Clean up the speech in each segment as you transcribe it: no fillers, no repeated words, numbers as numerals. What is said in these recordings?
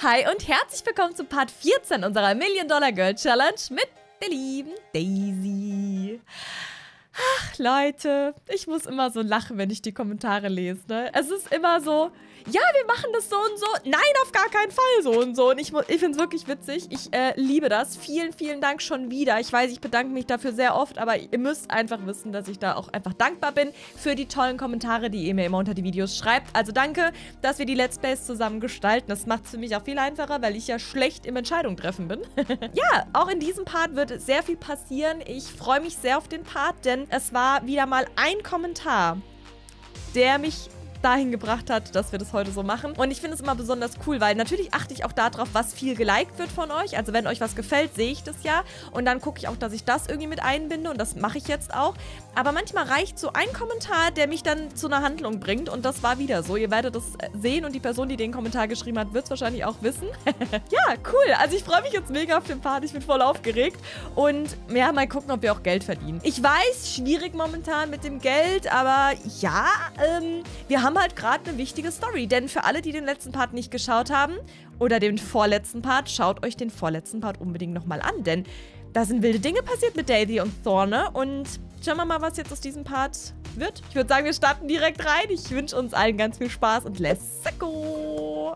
Hi und herzlich willkommen zu Part 14 unserer Million-Dollar-Girl-Challenge mit der lieben Daisy. Ach, Leute, ich muss immer so lachen, wenn ich die Kommentare lese, ne? Es ist immer so, ja, wir machen das so und so. Nein, auf gar keinen Fall so und so. Und ich finde es wirklich witzig. Ich liebe das. Vielen, vielen Dank schon wieder. Ich weiß, ich bedanke mich dafür sehr oft, aber ihr müsst einfach wissen, dass ich da auch einfach dankbar bin für die tollen Kommentare, die ihr mir immer unter die Videos schreibt. Also danke, dass wir die Let's Plays zusammen gestalten. Das macht es für mich auch viel einfacher, weil ich ja schlecht im Entscheidung treffen bin. Ja, auch in diesem Part wird sehr viel passieren. Ich freue mich sehr auf den Part, denn es war wieder mal ein Kommentar, der mich dahin gebracht hat, dass wir das heute so machen. Und ich finde es immer besonders cool, weil natürlich achte ich auch darauf, was viel geliked wird von euch. Also wenn euch was gefällt, sehe ich das ja. Und dann gucke ich auch, dass ich das irgendwie mit einbinde. Und das mache ich jetzt auch. Aber manchmal reicht so ein Kommentar, der mich dann zu einer Handlung bringt. Und das war wieder so. Ihr werdet das sehen und die Person, die den Kommentar geschrieben hat, wird es wahrscheinlich auch wissen. Ja, cool. Also ich freue mich jetzt mega auf den Part. Ich bin voll aufgeregt. Und ja, mal gucken, ob wir auch Geld verdienen. Ich weiß, schwierig momentan mit dem Geld. Aber ja, wir haben halt gerade eine wichtige Story. Denn für alle, die den letzten Part nicht geschaut haben oder den vorletzten Part, schaut euch den vorletzten Part unbedingt nochmal an. Denn da sind wilde Dinge passiert mit Daisy und Thorne. Und schauen wir mal, was jetzt aus diesem Part wird. Ich würde sagen, wir starten direkt rein. Ich wünsche uns allen ganz viel Spaß und let's go!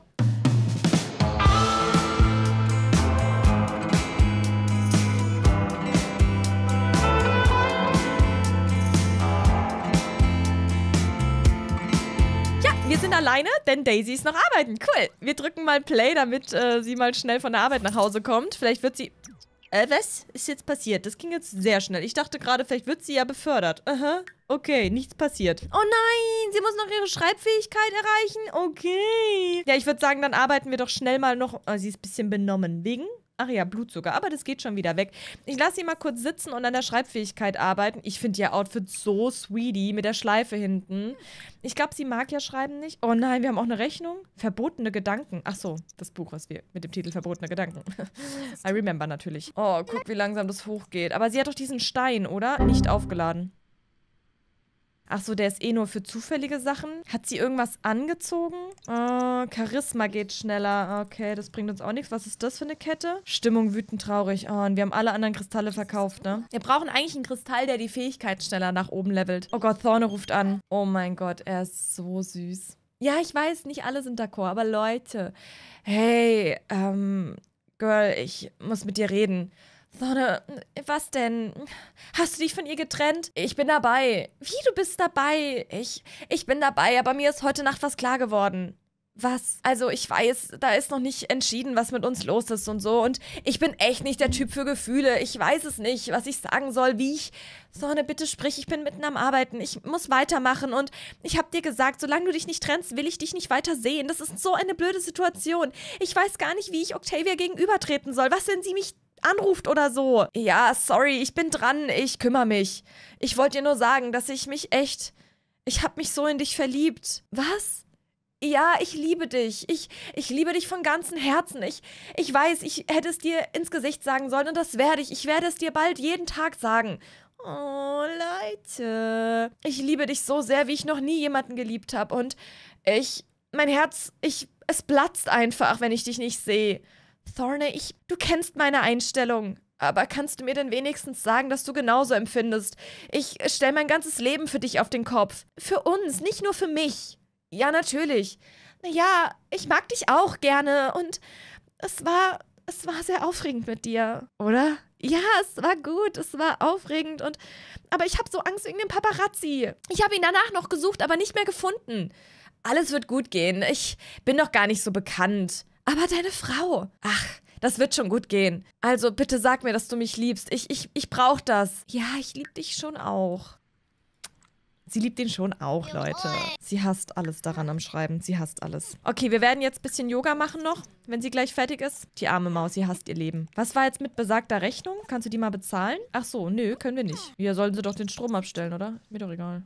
Wir sind alleine, denn Daisy ist noch arbeiten. Cool. Wir drücken mal Play, damit sie mal schnell von der Arbeit nach Hause kommt. Vielleicht wird sie... was ist jetzt passiert? Das ging jetzt sehr schnell. Ich dachte gerade, vielleicht wird sie ja befördert. Aha. Okay, nichts passiert. Oh nein, sie muss noch ihre Schreibfähigkeit erreichen. Okay. Ja, ich würde sagen, dann arbeiten wir doch schnell mal noch... Oh, sie ist ein bisschen benommen. Wegen... Ach ja, Blutzucker. Aber das geht schon wieder weg. Ich lasse sie mal kurz sitzen und an der Schreibfähigkeit arbeiten. Ich finde ihr Outfit so sweetie mit der Schleife hinten. Ich glaube, sie mag ja Schreiben nicht. Oh nein, wir haben auch eine Rechnung. Verbotene Gedanken. Ach so, das Buch, was wir mit dem Titel Verbotene Gedanken. I remember natürlich. Oh, guck, wie langsam das hochgeht. Aber sie hat doch diesen Stein, oder? Nicht aufgeladen. Ach so, der ist eh nur für zufällige Sachen. Hat sie irgendwas angezogen? Oh, Charisma geht schneller. Okay, das bringt uns auch nichts. Was ist das für eine Kette? Stimmung wütend traurig. Oh, und wir haben alle anderen Kristalle verkauft, ne? Wir brauchen eigentlich einen Kristall, der die Fähigkeit schneller nach oben levelt. Oh Gott, Thorne ruft an. Oh mein Gott, er ist so süß. Ja, ich weiß, nicht alle sind d'accord, aber Leute. Hey, Girl, ich muss mit dir reden. Thorne, was denn? Hast du dich von ihr getrennt? Ich bin dabei. Wie, du bist dabei? Ich bin dabei, aber mir ist heute Nacht was klar geworden. Was? Also ich weiß, da ist noch nicht entschieden, was mit uns los ist und so. Und ich bin echt nicht der Typ für Gefühle. Ich weiß es nicht, was ich sagen soll, wie ich... Thorne, bitte sprich, ich bin mitten am Arbeiten. Ich muss weitermachen und ich hab dir gesagt, solange du dich nicht trennst, will ich dich nicht weiter sehen. Das ist so eine blöde Situation. Ich weiß gar nicht, wie ich Octavia gegenübertreten soll. Was, wenn sie mich anruft oder so? Ja, sorry, ich bin dran, ich kümmere mich. Ich wollte dir nur sagen, dass ich mich echt... Ich hab mich so in dich verliebt. Was? Ja, ich liebe dich. Ich liebe dich von ganzem Herzen. Ich weiß, ich hätte es dir ins Gesicht sagen sollen und das werde ich. Ich werde es dir bald jeden Tag sagen. Oh, Leute. Ich liebe dich so sehr, wie ich noch nie jemanden geliebt habe. Und mein Herz, es platzt einfach, wenn ich dich nicht sehe. Thorne, du kennst meine Einstellung. Aber kannst du mir denn wenigstens sagen, dass du genauso empfindest? Ich stelle mein ganzes Leben für dich auf den Kopf. Für uns, nicht nur für mich. Ja, natürlich. Naja, ich mag dich auch gerne und es war sehr aufregend mit dir, oder? Ja, es war gut, es war aufregend aber ich habe so Angst wegen dem Paparazzi. Ich habe ihn danach noch gesucht, aber nicht mehr gefunden. Alles wird gut gehen. Ich bin doch gar nicht so bekannt. Aber deine Frau. Ach, das wird schon gut gehen. Also bitte sag mir, dass du mich liebst. Ich brauche das. Ja, ich liebe dich schon auch. Sie liebt ihn schon auch, Leute. Sie hasst alles daran am Schreiben. Sie hasst alles. Okay, wir werden jetzt ein bisschen Yoga machen noch, wenn sie gleich fertig ist. Die arme Maus, sie hasst ihr Leben. Was war jetzt mit besagter Rechnung? Kannst du die mal bezahlen? Ach so, nö, können wir nicht. Ja, sollen sie doch den Strom abstellen, oder? Mir doch egal.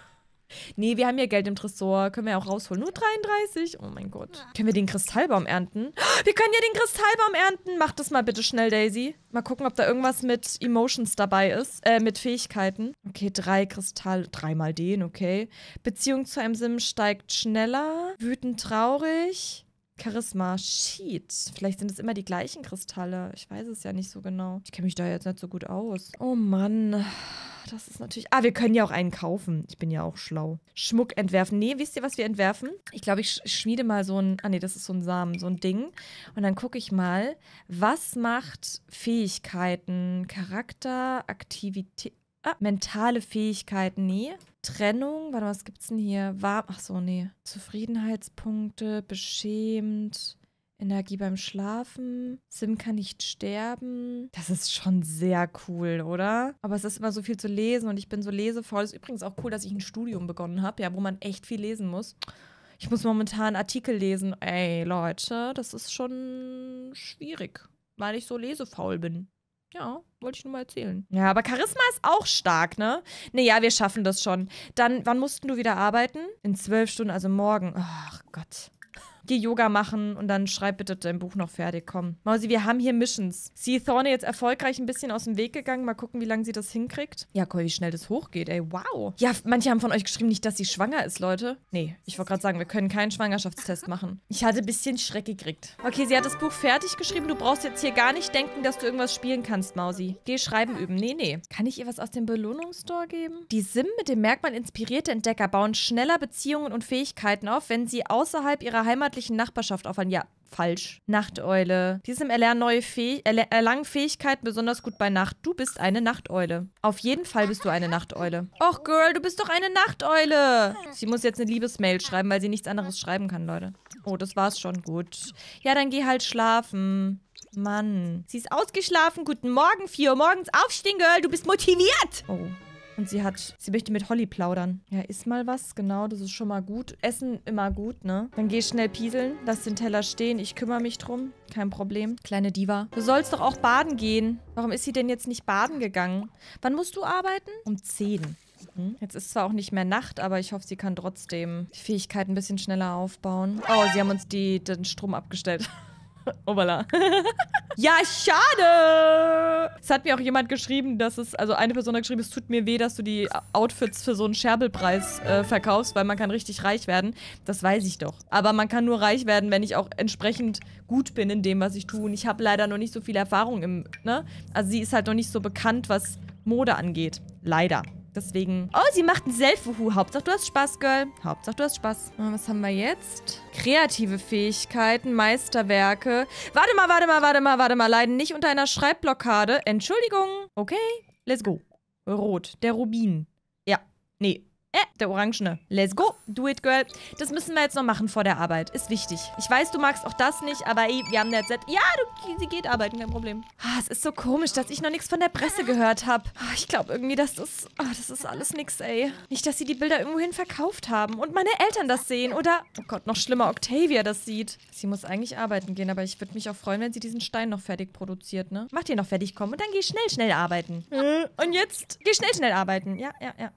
Nee, wir haben ja Geld im Tresor. Können wir ja auch rausholen. Nur 33. Oh mein Gott. Können wir den Kristallbaum ernten? Wir können ja den Kristallbaum ernten. Mach das mal bitte schnell, Daisy. Mal gucken, ob da irgendwas mit Emotions dabei ist. Mit Fähigkeiten. Okay, 3 Kristall. 3 mal den, okay. Beziehung zu einem Sim steigt schneller. Wütend, traurig. Charisma. Shit. Vielleicht sind es immer die gleichen Kristalle. Ich weiß es ja nicht so genau. Ich kenne mich da jetzt nicht so gut aus. Oh Mann. Das ist natürlich... Ah, wir können ja auch einen kaufen. Ich bin ja auch schlau. Schmuck entwerfen. Nee, wisst ihr, was wir entwerfen? Ich glaube, ich schmiede mal so ein... Ah, nee, das ist so ein Samen, so ein Ding. Und dann gucke ich mal, was macht Fähigkeiten, Charakter, Aktivität... Ah, mentale Fähigkeiten, nee. Trennung, warte mal, was gibt's denn hier? Ach so, nee. Zufriedenheitspunkte, beschämt... Energie beim Schlafen. Sim kann nicht sterben. Das ist schon sehr cool, oder? Aber es ist immer so viel zu lesen und ich bin so lesefaul. Ist übrigens auch cool, dass ich ein Studium begonnen habe, ja, wo man echt viel lesen muss. Ich muss momentan Artikel lesen. Ey, Leute, das ist schon schwierig, weil ich so lesefaul bin. Ja, wollte ich nur mal erzählen. Ja, aber Charisma ist auch stark, ne? Naja, wir schaffen das schon. Dann, wann mussten du wieder arbeiten? In 12 Stunden, also morgen. Ach Gott. Geh Yoga machen und dann schreib bitte dein Buch noch fertig, komm. Mausi, wir haben hier Missions. Sie ist Thorne jetzt erfolgreich ein bisschen aus dem Weg gegangen. Mal gucken, wie lange sie das hinkriegt. Ja, guck, wie schnell das hochgeht, ey. Wow. Ja, manche haben von euch geschrieben, nicht, dass sie schwanger ist, Leute. Nee, ich wollte gerade sagen, wir können keinen Schwangerschaftstest machen. Ich hatte ein bisschen Schreck gekriegt. Okay, sie hat das Buch fertig geschrieben. Du brauchst jetzt hier gar nicht denken, dass du irgendwas spielen kannst, Mausi. Geh schreiben üben. Nee, nee. Kann ich ihr was aus dem Belohnungsstore geben? Die Sim mit dem Merkmal inspirierte Entdecker bauen schneller Beziehungen und Fähigkeiten auf, wenn sie außerhalb ihrer heimatlichen Nachbarschaft aufwandern. Ja, falsch. Nachteule. Die Sim erlangen Fähigkeiten besonders gut bei Nacht. Du bist eine Nachteule. Auf jeden Fall bist du eine Nachteule. Och, Girl, du bist doch eine Nachteule. Sie muss jetzt eine Liebesmail schreiben, weil sie nichts anderes schreiben kann, Leute. Oh, das war's schon. Gut. Ja, dann geh halt schlafen. Mann. Sie ist ausgeschlafen. Guten Morgen, 4 Uhr morgens. Aufstehen, Girl. Du bist motiviert. Oh. Und sie möchte mit Holly plaudern. Ja, iss mal was, genau, das ist schon mal gut. Essen immer gut, ne? Dann geh schnell pieseln, lass den Teller stehen, ich kümmere mich drum. Kein Problem. Kleine Diva. Du sollst doch auch baden gehen. Warum ist sie denn jetzt nicht baden gegangen? Wann musst du arbeiten? Um 10. Jetzt ist zwar auch nicht mehr Nacht, aber ich hoffe, sie kann trotzdem die Fähigkeit ein bisschen schneller aufbauen. Oh, sie haben uns den Strom abgestellt. Obala. Ja, schade! Es hat mir auch jemand geschrieben, also eine Person hat geschrieben, es tut mir weh, dass du die Outfits für so einen Scherbelpreis verkaufst, weil man kann richtig reich werden. Das weiß ich doch. Aber man kann nur reich werden, wenn ich auch entsprechend gut bin in dem, was ich tue. Und ich habe leider noch nicht so viel Erfahrung ne? Also sie ist halt noch nicht so bekannt, was Mode angeht. Leider. Deswegen... Oh, sie macht einen Selfie-Hu. Hauptsache, du hast Spaß, Girl. Hauptsache, du hast Spaß. Was haben wir jetzt? Kreative Fähigkeiten, Meisterwerke. Warte mal. Leiden nicht unter einer Schreibblockade. Entschuldigung. Okay, let's go. Rot. Der Rubin. Ja. Nee. Der Orangene. Let's go. Do it, Girl. Das müssen wir jetzt noch machen vor der Arbeit. Ist wichtig. Ich weiß, du magst auch das nicht, aber ey, wir haben jetzt... Ja, sie geht arbeiten, kein Problem. Es ist so komisch, dass ich noch nichts von der Presse gehört habe. Ich glaube irgendwie, das ist alles nix, ey. Nicht, dass sie die Bilder irgendwohin verkauft haben und meine Eltern das sehen oder... Oh Gott, noch schlimmer, Octavia das sieht. Sie muss eigentlich arbeiten gehen, aber ich würde mich auch freuen, wenn sie diesen Stein noch fertig produziert, ne? Mach den noch fertig, komm. Und dann geh schnell arbeiten. Und jetzt geh schnell arbeiten. Ja.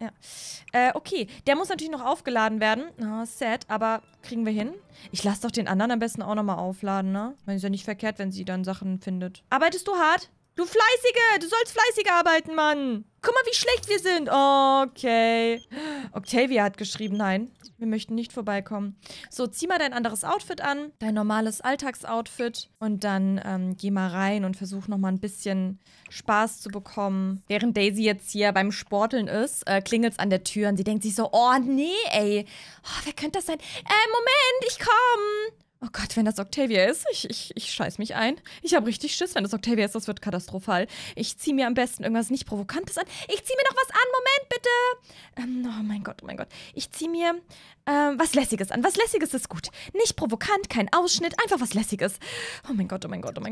Okay, der muss natürlich noch aufgeladen werden. Oh, sad, aber kriegen wir hin. Ich lasse doch den anderen am besten auch nochmal aufladen, ne? Weil es ja nicht verkehrt, wenn sie dann Sachen findet. Arbeitest du hart? Du Fleißige! Du sollst fleißig arbeiten, Mann! Guck mal, wie schlecht wir sind! Okay. Octavia hat geschrieben, nein, wir möchten nicht vorbeikommen. So, zieh mal dein anderes Outfit an. Dein normales Alltagsoutfit. Und dann geh mal rein und versuch nochmal ein bisschen Spaß zu bekommen. Während Daisy jetzt hier beim Sporteln ist, klingelt's an der Tür und sie denkt sich so, oh nee, ey. Oh, wer könnte das sein? Moment, ich komm! Oh Gott, wenn das Octavia ist, ich scheiß mich ein. Ich habe richtig Schiss, wenn das Octavia ist, das wird katastrophal. Ich ziehe mir am besten irgendwas nicht Provokantes an. Ich ziehe mir noch was an, Moment, bitte. Oh mein Gott. Ich ziehe mir was Lässiges an. Was Lässiges ist gut. Nicht provokant, kein Ausschnitt, einfach was Lässiges. Oh mein Gott.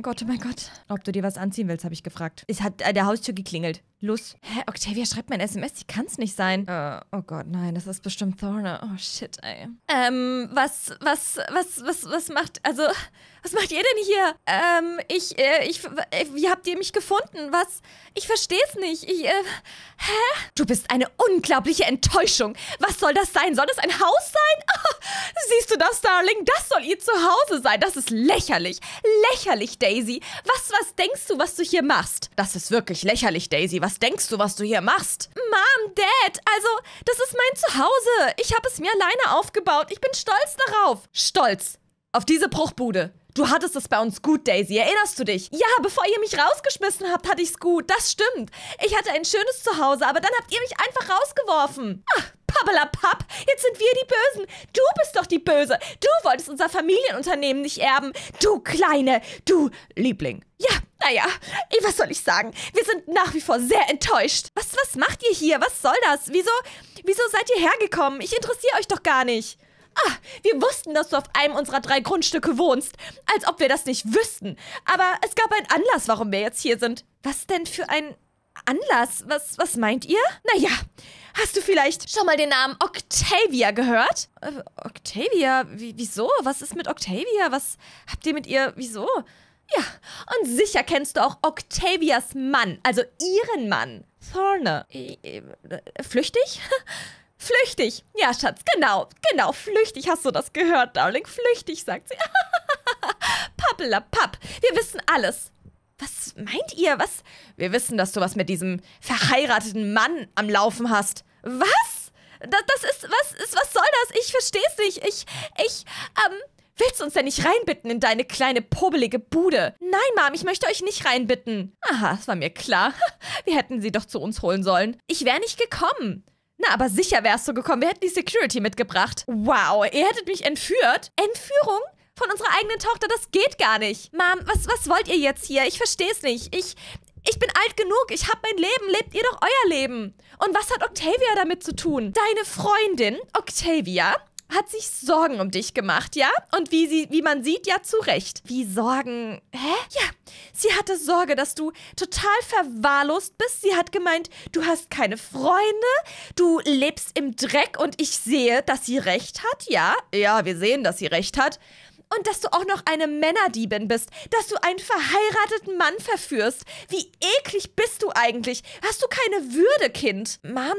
Ob du dir was anziehen willst, habe ich gefragt. Es hat der Haustür geklingelt. Los. Hä, Octavia schreibt mir ein SMS, die kann's nicht sein. Oh Gott, nein, das ist bestimmt Thorne. Oh shit, ey. Was macht ihr denn hier? Wie habt ihr mich gefunden? Was? Ich versteh's nicht. Hä? Du bist eine unglaubliche Enttäuschung. Was soll das sein? Soll das ein Haus sein? Oh, siehst du das, Darling? Das soll ihr Zuhause sein. Das ist lächerlich. Lächerlich, Daisy. Was denkst du, was du hier machst? Das ist wirklich lächerlich, Daisy. Was denkst du, was du hier machst? Mom, Dad, also, das ist mein Zuhause. Ich habe es mir alleine aufgebaut. Ich bin stolz darauf. Stolz. Auf diese Bruchbude. Du hattest es bei uns gut, Daisy. Erinnerst du dich? Ja, bevor ihr mich rausgeschmissen habt, hatte ich's gut. Das stimmt. Ich hatte ein schönes Zuhause, aber dann habt ihr mich einfach rausgeworfen. Ach, Pappelapapp, jetzt sind wir die Bösen. Du bist doch die Böse. Du wolltest unser Familienunternehmen nicht erben. Du Liebling. Ja, naja, was soll ich sagen? Wir sind nach wie vor sehr enttäuscht. Was macht ihr hier? Was soll das? Wieso seid ihr hergekommen? Ich interessiere euch doch gar nicht. Ah, wir wussten, dass du auf einem unserer 3 Grundstücke wohnst. Als ob wir das nicht wüssten. Aber es gab einen Anlass, warum wir jetzt hier sind. Was denn für ein Anlass? Was meint ihr? Naja, hast du vielleicht schon mal den Namen Octavia gehört? Octavia? Wieso? Was ist mit Octavia? Was habt ihr mit ihr? Wieso? Ja, und sicher kennst du auch Octavias Mann, also ihren Mann. Thorne. Flüchtig? Flüchtig. Ja, Schatz, genau, flüchtig. Hast du das gehört, Darling? Flüchtig, sagt sie. Pappelapapp, wir wissen alles. Was meint ihr? Was? Wir wissen, dass du was mit diesem verheirateten Mann am Laufen hast. Was? Was soll das? Ich versteh's nicht. Willst du uns denn nicht reinbitten in deine kleine, pobelige Bude? Nein, Mom, ich möchte euch nicht reinbitten. Aha, das war mir klar. Wir hätten sie doch zu uns holen sollen. Ich wäre nicht gekommen. Na, aber sicher wärst du gekommen. Wir hätten die Security mitgebracht. Wow, ihr hättet mich entführt? Entführung? Von unserer eigenen Tochter? Das geht gar nicht. Mom, was wollt ihr jetzt hier? Ich versteh's nicht. Ich bin alt genug. Ich hab mein Leben. Lebt ihr doch euer Leben. Und was hat Octavia damit zu tun? Deine Freundin, Octavia, hat sich Sorgen um dich gemacht, ja? Und wie man sieht, ja zu Recht. Wie Sorgen? Hä? Ja, sie hatte Sorge, dass du total verwahrlost bist. Sie hat gemeint, du hast keine Freunde, du lebst im Dreck und ich sehe, dass sie recht hat, ja? Ja, wir sehen, dass sie recht hat. Und dass du auch noch eine Männerdiebin bist, dass du einen verheirateten Mann verführst. Wie eklig bist du eigentlich? Hast du keine Würde, Kind? Mom,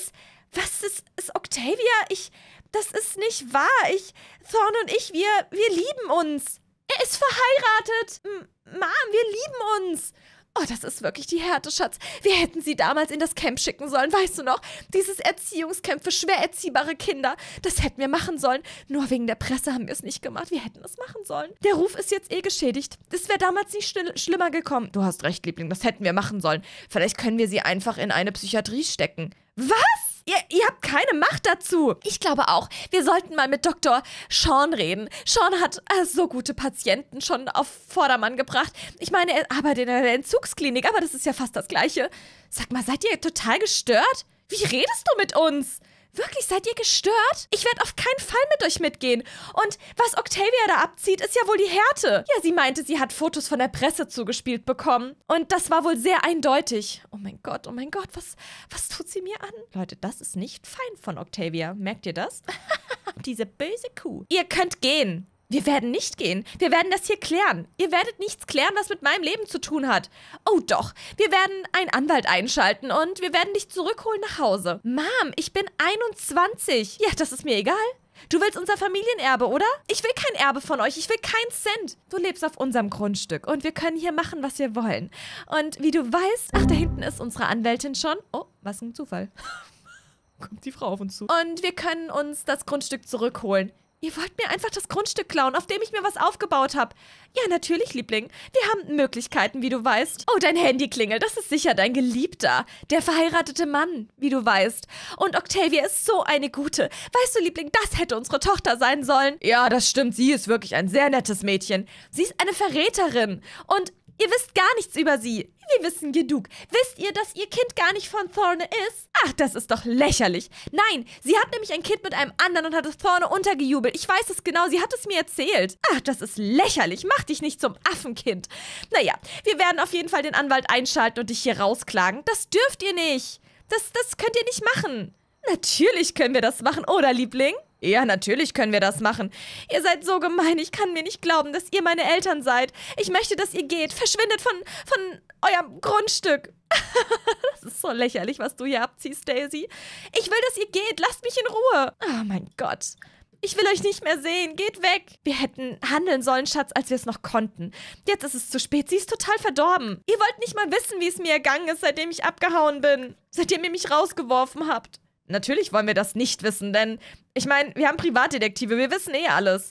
was ist Octavia? Das ist nicht wahr. Thorne und ich, wir lieben uns. Er ist verheiratet. Mom, wir lieben uns. Oh, das ist wirklich die Härte, Schatz. Wir hätten sie damals in das Camp schicken sollen, weißt du noch? Dieses Erziehungscamp für schwer erziehbare Kinder. Das hätten wir machen sollen. Nur wegen der Presse haben wir es nicht gemacht. Wir hätten es machen sollen. Der Ruf ist jetzt geschädigt. Das wäre damals nicht schlimmer gekommen. Du hast recht, Liebling, das hätten wir machen sollen. Vielleicht können wir sie einfach in eine Psychiatrie stecken. Was? Ihr habt keine Macht dazu. Ich glaube auch, wir sollten mal mit Dr. Sean reden. Sean hat so gute Patienten schon auf Vordermann gebracht. Ich meine, er arbeitet in einer Entzugsklinik, aber das ist ja fast das Gleiche. Sag mal, seid ihr total gestört? Wie redest du mit uns? Wirklich, seid ihr gestört? Ich werde auf keinen Fall mit euch mitgehen. Und was Octavia da abzieht, ist ja wohl die Härte. Ja, sie meinte, sie hat Fotos von der Presse zugespielt bekommen. Und das war wohl sehr eindeutig. Oh mein Gott, was tut sie mir an? Leute, das ist nicht fein von Octavia. Merkt ihr das? Diese böse Kuh. Ihr könnt gehen. Wir werden nicht gehen. Wir werden das hier klären. Ihr werdet nichts klären, was mit meinem Leben zu tun hat. Oh doch, wir werden einen Anwalt einschalten und wir werden dich zurückholen nach Hause. Mom, ich bin 21. Ja, das ist mir egal. Du willst unser Familienerbe, oder? Ich will kein Erbe von euch. Ich will keinen Cent. Du lebst auf unserem Grundstück und wir können hier machen, was wir wollen. Und wie du weißt, ach, da hinten ist unsere Anwältin schon. Oh, was ein Zufall. Kommt die Frau auf uns zu. Und wir können uns das Grundstück zurückholen. Ihr wollt mir einfach das Grundstück klauen, auf dem ich mir was aufgebaut habe. Ja, natürlich, Liebling. Wir haben Möglichkeiten, wie du weißt. Oh, dein Handy klingelt. Das ist sicher dein Geliebter. Der verheiratete Mann, wie du weißt. Und Octavia ist so eine Gute. Weißt du, Liebling, das hätte unsere Tochter sein sollen. Ja, das stimmt. Sie ist wirklich ein sehr nettes Mädchen. Sie ist eine Verräterin. Und ihr wisst gar nichts über sie. Wir wissen genug. Wisst ihr, dass ihr Kind gar nicht von Thorne ist? Ach, das ist doch lächerlich. Nein, sie hat nämlich ein Kind mit einem anderen und hat es Thorne untergejubelt. Ich weiß es genau, sie hat es mir erzählt. Ach, das ist lächerlich. Mach dich nicht zum Affenkind. Naja, wir werden auf jeden Fall den Anwalt einschalten und dich hier rausklagen. Das dürft ihr nicht. Das könnt ihr nicht machen. Natürlich können wir das machen, oder, Liebling? Ja, natürlich können wir das machen. Ihr seid so gemein. Ich kann mir nicht glauben, dass ihr meine Eltern seid. Ich möchte, dass ihr geht. Verschwindet von eurem Grundstück. Das ist so lächerlich, was du hier abziehst, Daisy. Ich will, dass ihr geht. Lasst mich in Ruhe. Oh mein Gott. Ich will euch nicht mehr sehen. Geht weg. Wir hätten handeln sollen, Schatz, als wir es noch konnten. Jetzt ist es zu spät. Sie ist total verdorben. Ihr wollt nicht mal wissen, wie es mir ergangen ist, seitdem ich abgehauen bin. Seitdem ihr mich rausgeworfen habt. Natürlich wollen wir das nicht wissen, denn, ich meine, wir haben Privatdetektive, wir wissen eh alles.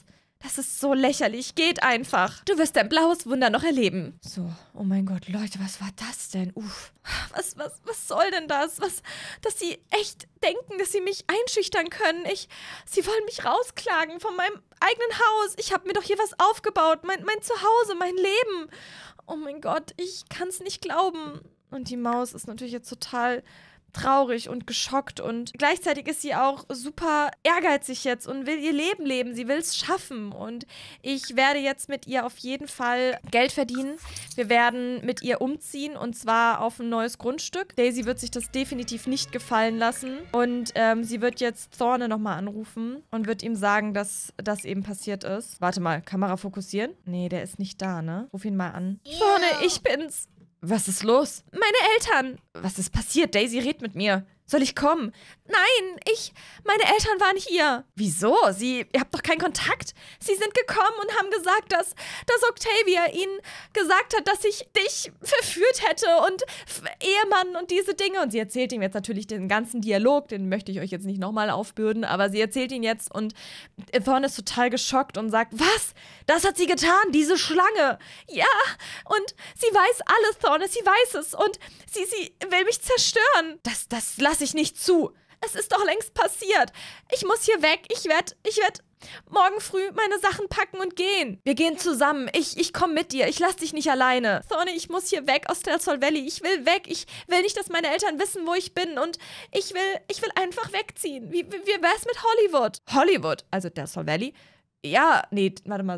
Das ist so lächerlich. Geht einfach. Du wirst dein blaues Wunder noch erleben. So, oh mein Gott, Leute, was war das denn? Uff. Was soll denn das? Dass sie echt denken, dass sie mich einschüchtern können. Sie wollen mich rausklagen von meinem eigenen Haus. Ich habe mir doch hier was aufgebaut. Mein Zuhause, mein Leben. Oh mein Gott, ich kann es nicht glauben. Und die Maus ist natürlich jetzt total traurig und geschockt und gleichzeitig ist sie auch super ehrgeizig jetzt und will ihr Leben leben. Sie will es schaffen und ich werde jetzt mit ihr auf jeden Fall Geld verdienen. Wir werden mit ihr umziehen und zwar auf ein neues Grundstück. Daisy wird sich das definitiv nicht gefallen lassen und sie wird jetzt Thorne nochmal anrufen und wird ihm sagen, dass das eben passiert ist. Warte mal, Kamera fokussieren? Nee, der ist nicht da, ne? Ruf ihn mal an. Thorne, ich bin's. Was ist los? Meine Eltern. Was ist passiert? Daisy, red mit mir. Soll ich kommen? Nein, meine Eltern waren hier. Wieso? Ihr habt doch keinen Kontakt. Sie sind gekommen und haben gesagt, dass Octavia ihnen gesagt hat, dass ich dich verführt hätte und Ehemann und diese Dinge. Und sie erzählt ihm jetzt natürlich den ganzen Dialog, den möchte ich euch jetzt nicht nochmal aufbürden, aber sie erzählt ihn jetzt und Thorne ist total geschockt und sagt, was? Das hat sie getan, diese Schlange. Ja, und sie weiß alles, Thorne, sie weiß es und sie will mich zerstören. Das lasse ich nicht zu. Es ist doch längst passiert. Ich muss hier weg. Ich werd morgen früh meine Sachen packen und gehen. Wir gehen zusammen. Ich komme mit dir. Ich lass dich nicht alleine. Thorne, ich muss hier weg aus Del Sol Valley. Ich will weg. Ich will nicht, dass meine Eltern wissen, wo ich bin. Und ich will einfach wegziehen. Wie wär's mit Hollywood? Hollywood? Also Del Sol Valley? Ja, nee, warte mal.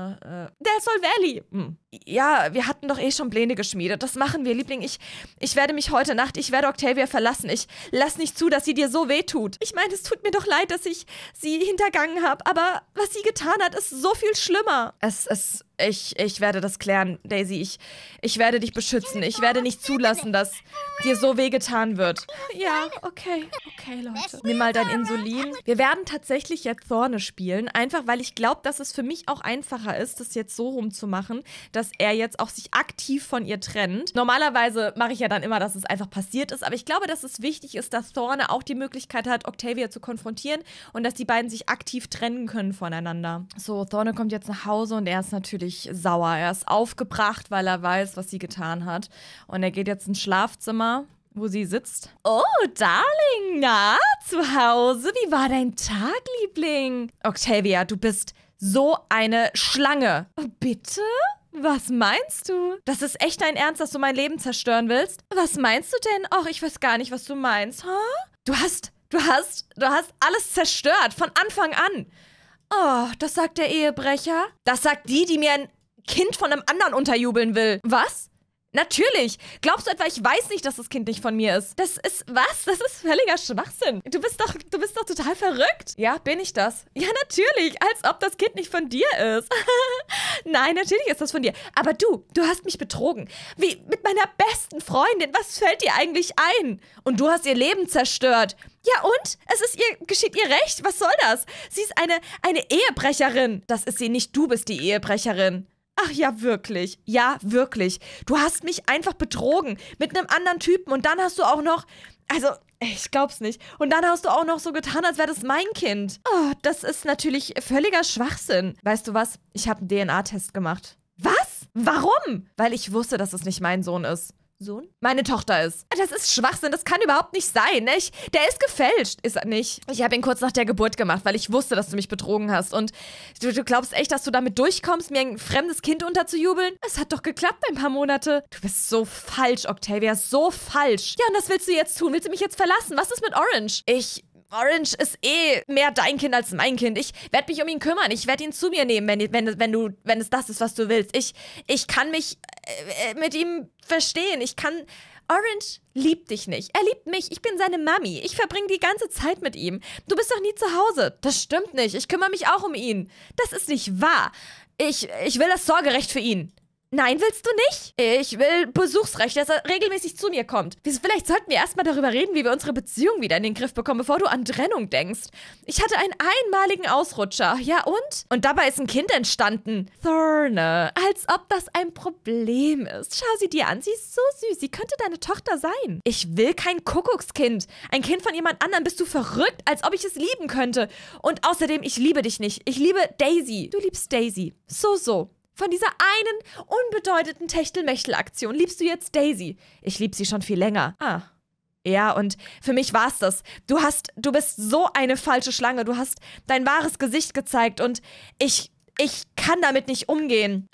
Del Sol Valley. Ja, wir hatten doch eh schon Pläne geschmiedet. Das machen wir, Liebling. Ich werde mich heute Nacht, ich werde Octavia verlassen. Ich lass nicht zu, dass sie dir so wehtut. Ich meine, es tut mir doch leid, dass ich sie hintergangen habe, aber was sie getan hat, ist so viel schlimmer. Ich werde das klären, Daisy. Ich werde dich beschützen. Ich werde nicht zulassen, dass dir so wehgetan wird. Ja, okay. Okay, Leute. Nimm mal dein Insulin. Wir werden tatsächlich jetzt Thorne spielen, einfach weil ich glaube, dass es für mich auch einfacher ist, das jetzt so rumzumachen, dass er jetzt auch sich aktiv von ihr trennt. Normalerweise mache ich ja dann immer, dass es einfach passiert ist, aber ich glaube, dass es wichtig ist, dass Thorne auch die Möglichkeit hat, Octavia zu konfrontieren und dass die beiden sich aktiv trennen können voneinander. So, Thorne kommt jetzt nach Hause und er ist natürlich sauer. Er ist aufgebracht, weil er weiß, was sie getan hat. Und er geht jetzt ins Schlafzimmer, wo sie sitzt. Oh, Darling, na, zu Hause? Wie war dein Tag, Liebling? Octavia, du bist so eine Schlange. Bitte? Was meinst du? Das ist echt dein Ernst, dass du mein Leben zerstören willst? Was meinst du denn? Och, ich weiß gar nicht, was du meinst, Du hast alles zerstört, von Anfang an. Oh, das sagt der Ehebrecher? Das sagt die mir ein Kind von einem anderen unterjubeln will. Was? Natürlich. Glaubst du etwa, ich weiß nicht, dass das Kind nicht von mir ist? Das ist, was? Das ist völliger Schwachsinn. Du bist doch total verrückt. Ja, bin ich das? Ja, natürlich. Als ob das Kind nicht von dir ist. Nein, natürlich ist das von dir. Aber du hast mich betrogen. Wie mit meiner besten Freundin. Was fällt dir eigentlich ein? Und du hast ihr Leben zerstört. Ja und? Geschieht ihr recht? Was soll das? Sie ist eine Ehebrecherin. Das ist sie nicht. Du bist die Ehebrecherin. Ach ja, wirklich. Ja, wirklich. Du hast mich einfach betrogen mit einem anderen Typen und dann hast du auch noch, also, ich glaub's nicht. Und dann hast du auch noch so getan, als wäre das mein Kind. Oh, das ist natürlich völliger Schwachsinn. Weißt du was? Ich habe einen DNA-Test gemacht. Was? Warum? Weil ich wusste, dass es nicht mein Sohn ist. Sohn? Meine Tochter ist. Das ist Schwachsinn, das kann überhaupt nicht sein, ne? Der ist gefälscht. Ist er nicht. Ich habe ihn kurz nach der Geburt gemacht, weil ich wusste, dass du mich betrogen hast. Und du glaubst echt, dass du damit durchkommst, mir ein fremdes Kind unterzujubeln? Es hat doch geklappt ein paar Monate. Du bist so falsch, Octavia, so falsch. Ja, und was willst du jetzt tun? Willst du mich jetzt verlassen? Was ist mit Orange? Orange ist eh mehr dein Kind als mein Kind. Ich werde mich um ihn kümmern. Ich werde ihn zu mir nehmen, wenn es das ist, was du willst. Ich kann mich mit ihm verstehen. Orange liebt dich nicht. Er liebt mich. Ich bin seine Mami. Ich verbringe die ganze Zeit mit ihm. Du bist doch nie zu Hause. Das stimmt nicht. Ich kümmere mich auch um ihn. Das ist nicht wahr. Ich will das Sorgerecht für ihn. Nein, willst du nicht? Ich will Besuchsrecht, dass er regelmäßig zu mir kommt. Vielleicht sollten wir erstmal darüber reden, wie wir unsere Beziehung wieder in den Griff bekommen, bevor du an Trennung denkst. Ich hatte einen einmaligen Ausrutscher. Ja und? Und dabei ist ein Kind entstanden. Thorne, als ob das ein Problem ist. Schau sie dir an, sie ist so süß. Sie könnte deine Tochter sein. Ich will kein Kuckuckskind. Ein Kind von jemand anderem. Bist du verrückt? Als ob ich es lieben könnte. Und außerdem, ich liebe dich nicht. Ich liebe Daisy. Du liebst Daisy. So. Von dieser einen unbedeutenden Techtelmechtel-Aktion liebst du jetzt Daisy. Ich liebe sie schon viel länger. Ah. Ja, und für mich war's das. Du bist so eine falsche Schlange. Du hast dein wahres Gesicht gezeigt und ich kann damit nicht umgehen.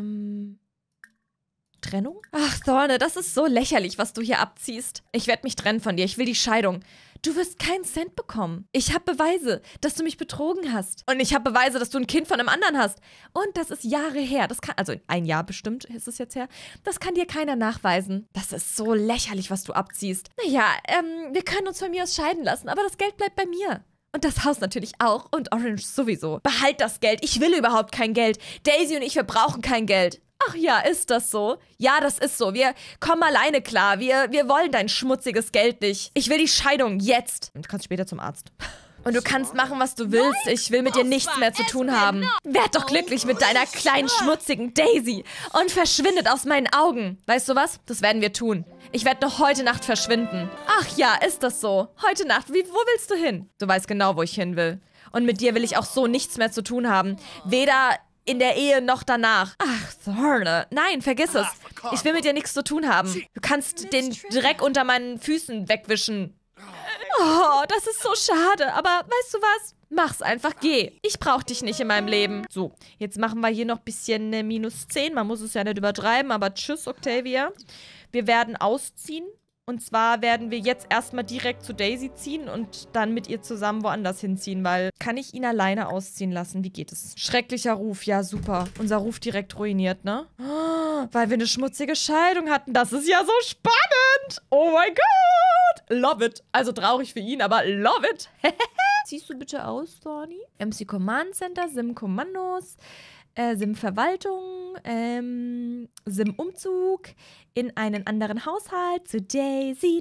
Trennung? Ach, Thorne, das ist so lächerlich, was du hier abziehst. Ich werde mich trennen von dir. Ich will die Scheidung. Du wirst keinen Cent bekommen. Ich habe Beweise, dass du mich betrogen hast. Und ich habe Beweise, dass du ein Kind von einem anderen hast. Und das ist Jahre her. Also ein Jahr bestimmt ist es jetzt her. Das kann dir keiner nachweisen. Das ist so lächerlich, was du abziehst. Naja, wir können uns von mir aus scheiden lassen, aber das Geld bleibt bei mir. Und das Haus natürlich auch. Und Orange sowieso. Behalt das Geld. Ich will überhaupt kein Geld. Daisy und ich, wir brauchen kein Geld. Ach ja, ist das so? Ja, das ist so. Wir kommen alleine klar. Wir wollen dein schmutziges Geld nicht. Ich will die Scheidung jetzt. Du kannst später zum Arzt. Und du kannst machen, was du willst. Ich will mit dir nichts mehr zu tun haben. Werd doch glücklich mit deiner kleinen, schmutzigen Daisy. Und verschwindet aus meinen Augen. Weißt du was? Das werden wir tun. Ich werde noch heute Nacht verschwinden. Ach ja, ist das so? Heute Nacht. Wo willst du hin? Du weißt genau, wo ich hin will. Und mit dir will ich auch so nichts mehr zu tun haben. Weder in der Ehe noch danach. Ach, Thorne. Nein, vergiss es. Ich will mit dir nichts zu tun haben. Du kannst den Dreck unter meinen Füßen wegwischen. Oh, das ist so schade. Aber weißt du was? Mach's einfach, geh. Ich brauch dich nicht in meinem Leben. So, jetzt machen wir hier noch ein bisschen -10. Man muss es ja nicht übertreiben, aber tschüss, Octavia. Wir werden ausziehen. Und zwar werden wir jetzt erstmal direkt zu Daisy ziehen und dann mit ihr zusammen woanders hinziehen, weil kann ich ihn alleine ausziehen lassen? Wie geht es? Schrecklicher Ruf, ja super. Unser Ruf direkt ruiniert, ne? Oh, weil wir eine schmutzige Scheidung hatten. Das ist ja so spannend. Oh mein Gott. Love it. Also traurig für ihn, aber love it. Ziehst du bitte aus, Thorny? MC Command Center, Sim Kommandos. Sim-Verwaltung, Sim-Umzug in einen anderen Haushalt zu Daisy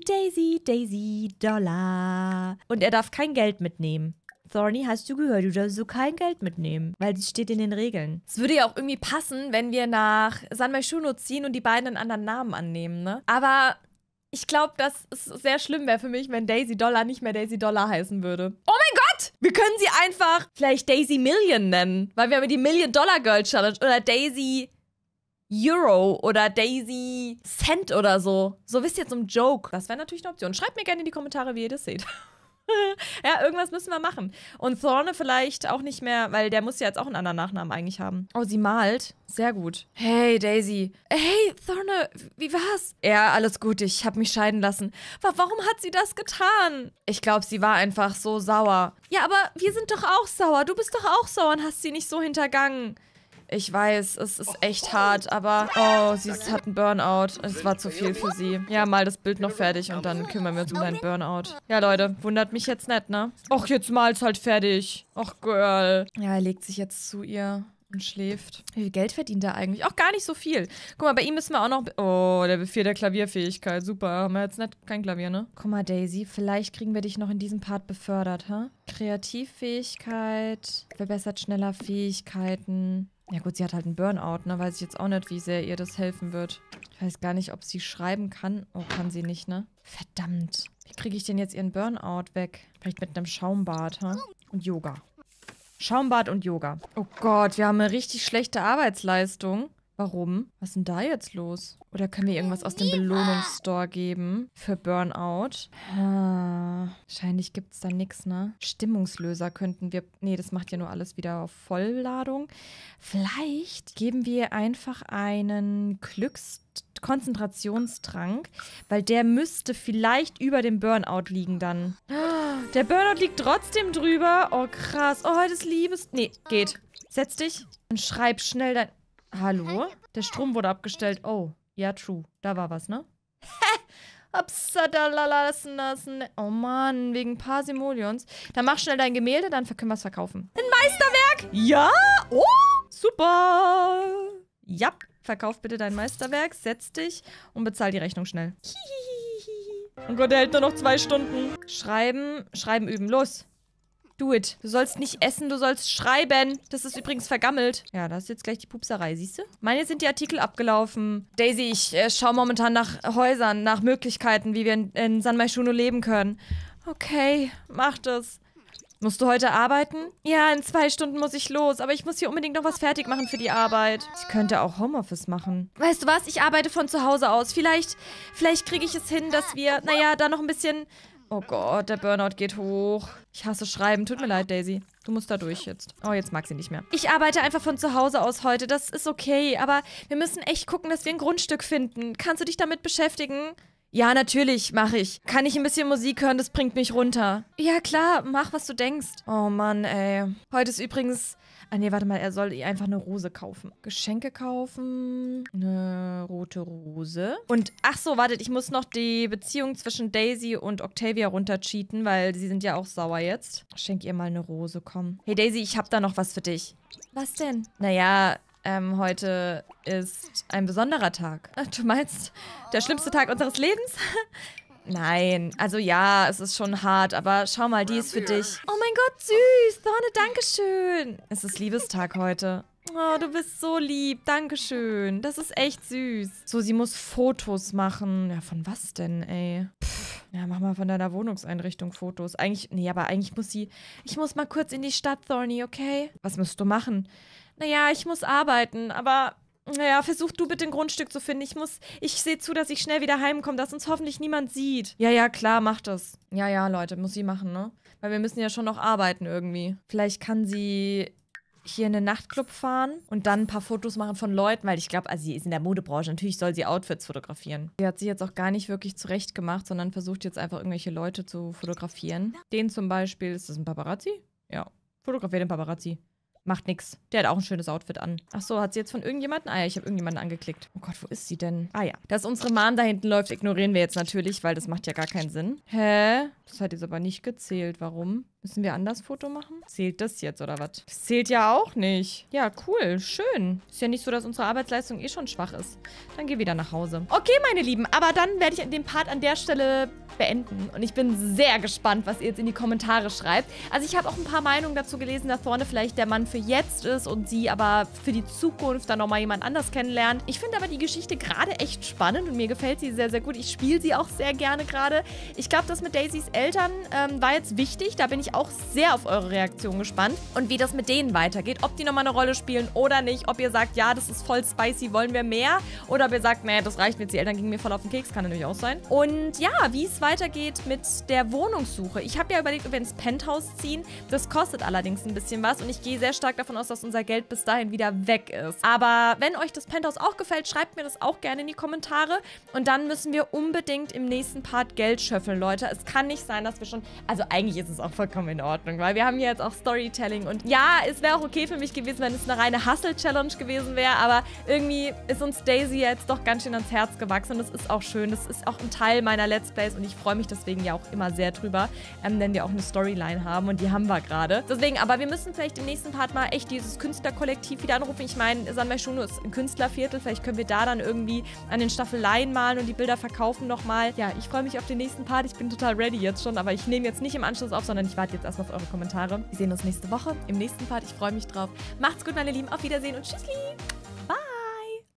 Dollar. Und er darf kein Geld mitnehmen. Thorny, hast du gehört, du darfst so kein Geld mitnehmen, weil es steht in den Regeln. Es würde ja auch irgendwie passen, wenn wir nach San Myshuno ziehen und die beiden einen anderen Namen annehmen, ne? Aber ich glaube, dass es sehr schlimm wäre für mich, wenn Daisy Dollar nicht mehr Daisy Dollar heißen würde. Oh mein Gott! Wir können sie einfach vielleicht Daisy Million nennen, weil wir haben die Million-Dollar-Girl-Challenge oder Daisy Euro oder Daisy Cent oder so. So wisst ihr, zum Joke. Das wäre natürlich eine Option. Schreibt mir gerne in die Kommentare, wie ihr das seht. Ja, irgendwas müssen wir machen. Und Thorne vielleicht auch nicht mehr, weil der muss ja jetzt auch einen anderen Nachnamen eigentlich haben. Oh, sie malt. Sehr gut. Hey, Daisy. Hey, Thorne, wie war's? Ja, alles gut. Ich habe mich scheiden lassen. Warum hat sie das getan? Ich glaube, sie war einfach so sauer. Ja, aber wir sind doch auch sauer. Du bist doch auch sauer und hast sie nicht so hintergangen. Ich weiß, es ist echt hart, aber oh, sie hat einen Burnout. Es war zu viel für sie. Ja, mal das Bild noch fertig und dann kümmern wir uns um deinen Burnout. Ja, Leute, wundert mich jetzt nicht, ne? Och, jetzt mal's halt fertig. Och, Girl. Ja, er legt sich jetzt zu ihr und schläft. Wie viel Geld verdient er eigentlich? Auch gar nicht so viel. Guck mal, bei ihm müssen wir auch noch... Oh, der Befehl der Klavierfähigkeit. Super, haben wir jetzt nicht kein Klavier, ne? Guck mal, Daisy, vielleicht kriegen wir dich noch in diesem Part befördert, hä? Kreativfähigkeit, verbessert schneller Fähigkeiten... Ja gut, sie hat halt einen Burnout, ne? Weiß ich jetzt auch nicht, wie sehr ihr das helfen wird. Ich weiß gar nicht, ob sie schreiben kann. Oh, kann sie nicht, ne? Verdammt. Wie kriege ich denn jetzt ihren Burnout weg? Vielleicht mit einem Schaumbad, ha? Und Yoga. Schaumbad und Yoga. Oh Gott, wir haben eine richtig schlechte Arbeitsleistung. Warum? Was ist denn da jetzt los? Oder können wir irgendwas aus dem Belohnungsstore geben für Burnout? Wahrscheinlich gibt es da nichts, ne? Stimmungslöser könnten wir... Nee, das macht ja nur alles wieder auf Vollladung. Vielleicht geben wir einfach einen Konzentrationstrank, weil der müsste vielleicht über dem Burnout liegen dann. Der Burnout liegt trotzdem drüber. Oh, krass. Oh, heute ist Liebes... Nee, geht. Setz dich und schreib schnell dein... Hallo? Der Strom wurde abgestellt. Oh, ja, true. Da war was, ne? Oh Mann, wegen ein paar Simoleons. Dann mach schnell dein Gemälde, dann können wir es verkaufen. Ein Meisterwerk? Ja? Oh, super. Ja, verkauf bitte dein Meisterwerk, setz dich und bezahl die Rechnung schnell. Oh Gott, der hält nur noch 2 Stunden. Schreiben üben, los. Do it. Du sollst nicht essen, du sollst schreiben. Das ist übrigens vergammelt. Ja, das ist jetzt gleich die Pupserei, siehst du? Meine sind die Artikel abgelaufen. Daisy, ich schaue momentan nach Häusern, nach Möglichkeiten, wie wir in San Myshuno leben können. Okay, mach das. Musst du heute arbeiten? Ja, in 2 Stunden muss ich los, aber ich muss hier unbedingt noch was fertig machen für die Arbeit. Ich könnte auch Homeoffice machen. Weißt du was? Ich arbeite von zu Hause aus. Vielleicht kriege ich es hin, dass wir, naja, da noch ein bisschen... Oh Gott, der Burnout geht hoch. Ich hasse Schreiben. Tut mir leid, Daisy. Du musst da durch jetzt. Oh, jetzt mag sie nicht mehr. Ich arbeite einfach von zu Hause aus heute. Das ist okay, aber wir müssen echt gucken, dass wir ein Grundstück finden. Kannst du dich damit beschäftigen? Ja, natürlich, mache ich. Kann ich ein bisschen Musik hören? Das bringt mich runter. Ja, klar, mach, was du denkst. Oh Mann, ey. Heute ist übrigens... Ah, nee, warte mal, er soll ihr einfach eine Rose kaufen. Geschenke kaufen. Eine rote Rose. Und, ach so, wartet, ich muss noch die Beziehung zwischen Daisy und Octavia runtercheaten, weil sie sind ja auch sauer jetzt. Schenk ihr mal eine Rose, komm. Hey Daisy, ich hab da noch was für dich. Was denn? Naja, heute ist ein besonderer Tag. Ach, du meinst, der schlimmste Tag unseres Lebens? Nein, also ja, es ist schon hart, aber schau mal, die ist für dich. Oh mein Gott, süß. Dorne, dankeschön. Es ist Liebestag heute. Oh, du bist so lieb. Dankeschön. Das ist echt süß. So, sie muss Fotos machen. Ja, von was denn, ey? Pff. Ja, mach mal von deiner Wohnungseinrichtung Fotos. Eigentlich, nee, aber eigentlich muss sie... Ich muss mal kurz in die Stadt, Thorny, okay? Was musst du machen? Naja, ich muss arbeiten, aber... Naja, versuch du bitte ein Grundstück zu finden. Ich sehe zu, dass ich schnell wieder heimkomme, dass uns hoffentlich niemand sieht. Ja, ja, klar, mach das. Ja, ja, Leute, muss sie machen, ne? Weil wir müssen ja schon noch arbeiten irgendwie. Vielleicht kann sie hier in einen Nachtclub fahren und dann ein paar Fotos machen von Leuten, weil ich glaube, also sie ist in der Modebranche, natürlich soll sie Outfits fotografieren. Sie hat sich jetzt auch gar nicht wirklich zurecht gemacht, sondern versucht jetzt einfach irgendwelche Leute zu fotografieren. Den zum Beispiel, ist das ein Paparazzi? Ja, fotografiert den Paparazzi. Macht nix. Der hat auch ein schönes Outfit an. Ach so, hat sie jetzt von irgendjemandem? Ah ja, ich habe irgendjemanden angeklickt. Oh Gott, wo ist sie denn? Ah ja. Dass unsere Mom da hinten läuft, ignorieren wir jetzt natürlich, weil das macht ja gar keinen Sinn. Hä? Das hat jetzt aber nicht gezählt. Warum? Müssen wir anders Foto machen? Zählt das jetzt oder was? Das zählt ja auch nicht. Ja, cool. Schön. Ist ja nicht so, dass unsere Arbeitsleistung eh schon schwach ist. Dann geh wieder nach Hause. Okay, meine Lieben. Aber dann werde ich den Part an der Stelle beenden. Und ich bin sehr gespannt, was ihr jetzt in die Kommentare schreibt. Also ich habe auch ein paar Meinungen dazu gelesen, dass vorne vielleicht der Mann für jetzt ist und sie aber für die Zukunft dann nochmal jemand anders kennenlernt. Ich finde aber die Geschichte gerade echt spannend und mir gefällt sie sehr, sehr gut. Ich spiele sie auch sehr gerne gerade. Ich glaube, das mit Daisys Eltern war jetzt wichtig. Da bin ich auch sehr auf eure Reaktion gespannt. Und wie das mit denen weitergeht. Ob die nochmal eine Rolle spielen oder nicht. Ob ihr sagt, ja, das ist voll spicy, wollen wir mehr. Oder ob ihr sagt, nee, das reicht mir jetzt. Die Eltern gingen mir voll auf den Keks. Kann natürlich auch sein. Und ja, wie es weitergeht mit der Wohnungssuche. Ich habe ja überlegt, ob wir ins Penthouse ziehen. Das kostet allerdings ein bisschen was. Und ich gehe sehr stark davon aus, dass unser Geld bis dahin wieder weg ist. Aber wenn euch das Penthouse auch gefällt, schreibt mir das auch gerne in die Kommentare. Und dann müssen wir unbedingt im nächsten Part Geld schöffeln, Leute. Es kann nicht sein, dass wir schon... Also eigentlich ist es auch vollkommen in Ordnung, weil wir haben hier jetzt auch Storytelling. Und ja, es wäre auch okay für mich gewesen, wenn es eine reine Hustle-Challenge gewesen wäre. Aber irgendwie ist uns Daisy jetzt doch ganz schön ans Herz gewachsen. Und das ist auch schön. Das ist auch ein Teil meiner Let's Plays. Und ich freue mich deswegen ja auch immer sehr drüber, wenn wir auch eine Storyline haben. Und die haben wir gerade. Deswegen, aber wir müssen vielleicht im nächsten Part mal echt dieses Künstlerkollektiv wieder anrufen. Ich meine, San Myshuno ist ein Künstlerviertel. Vielleicht können wir da dann irgendwie an den Staffeleien malen und die Bilder verkaufen nochmal. Ja, ich freue mich auf den nächsten Part. Ich bin total ready jetzt schon, aber ich nehme jetzt nicht im Anschluss auf, sondern ich warte jetzt erstmal auf eure Kommentare. Wir sehen uns nächste Woche im nächsten Part. Ich freue mich drauf. Macht's gut, meine Lieben. Auf Wiedersehen und tschüssli!